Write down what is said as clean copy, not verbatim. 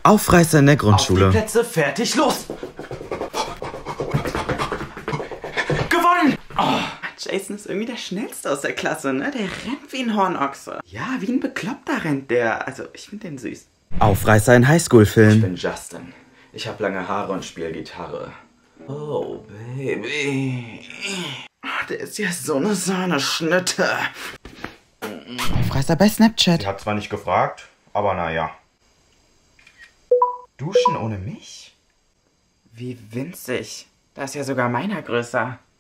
Aufreißer in der Auf die Grundschule. Plätze, fertig, los! Gewonnen! Oh, Jason ist irgendwie der Schnellste aus der Klasse, ne? Der rennt wie ein Hornochse. Ja, wie ein Bekloppter rennt der. Also, ich finde den süß. Aufreißer in Ich Highschool-Film. bin Justin. Ich habe lange Haare und spiele Gitarre. Oh, Baby. Ach, der ist ja so eine Sahneschnitte. Aufreißer bei Snapchat. Sie hat zwar nicht gefragt, aber naja. Duschen ohne mich? Wie winzig. Da ist ja sogar meiner größer.